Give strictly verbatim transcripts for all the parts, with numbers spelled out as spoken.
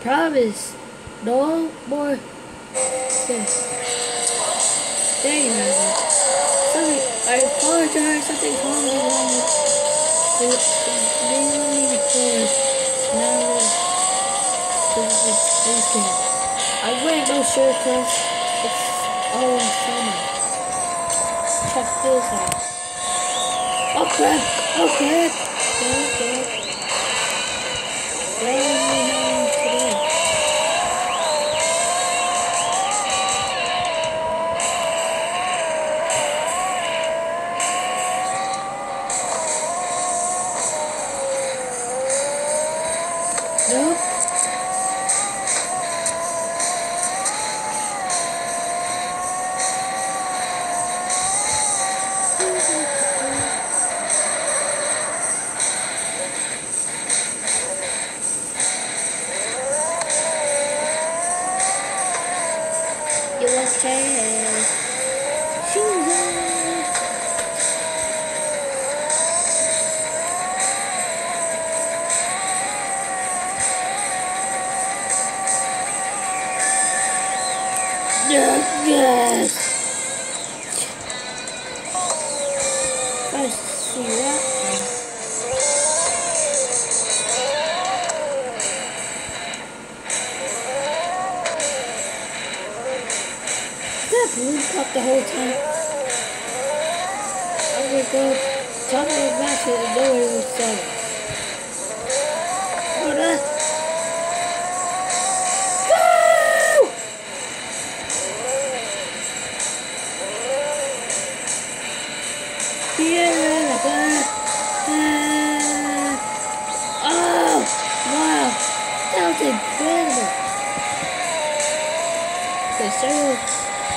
promise. No more. There, there you have it. Something, I apologize. Something's wrong with the mainly forward. Now this is tasting. I wear no shirt cause it's all in summer. Check this out. Oh crap! Oh crap! Oh crap! What are we having today? Nope. You was changed. Shoes on. Yes, yes. I see that one. That blew up the whole time. I'm gonna go top of the match and know it was seven. Oh, that. Yeah, like that. Uh, oh, wow. That was incredible. Okay, so.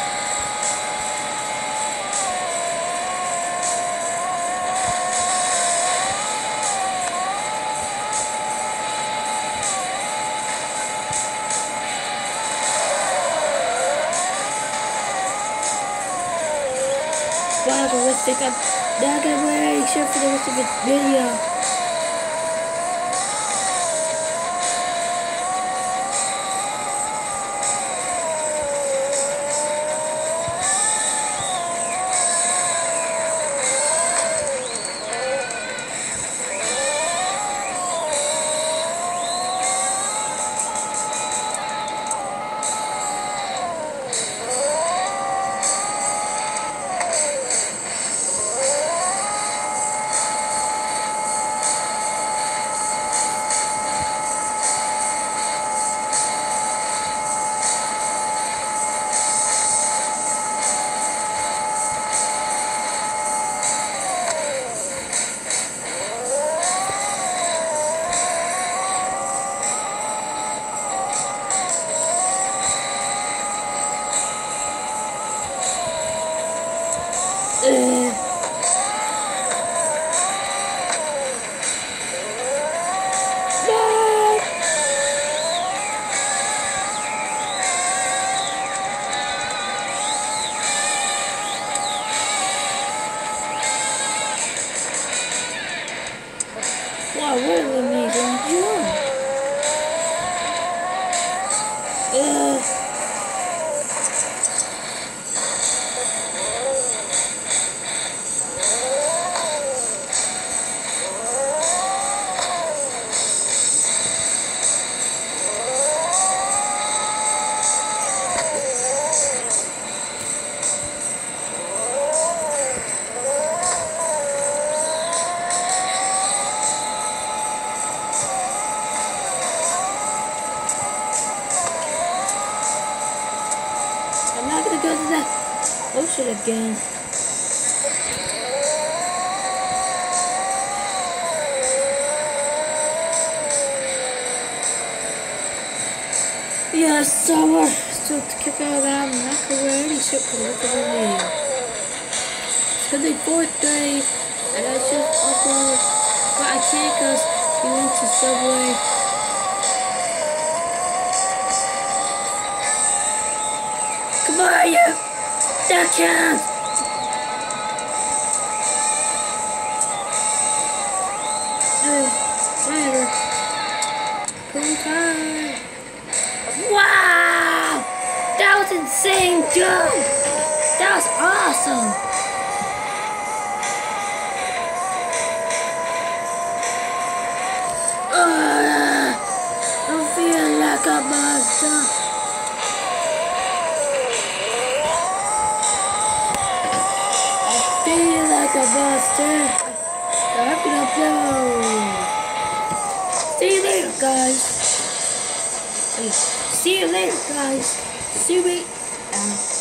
Wow, let's take up. Not gonna wear a shirt for the rest of the video. Uh. No! Wow, what are the amazing jump? Uh. I'm not gonna go to that ocean again. Yeah, summer. Still to kick out that, I'm not gonna wear any shirt for the rest of the video. It's gonna be fourth day, and I should upload, but I can't because we went to Subway. Come on, you! That counts! Uh, whatever. Cool time. Same jump! That was awesome! Uh, I'm feeling like a monster. I feel like a monster. I'm gonna blow. See you later, guys. See you later, guys. See me. Uh,